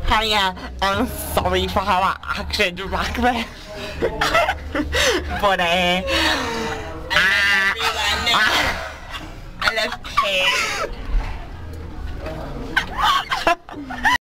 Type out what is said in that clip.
Hiya, I'm sorry for how I acted back there. But I love cake.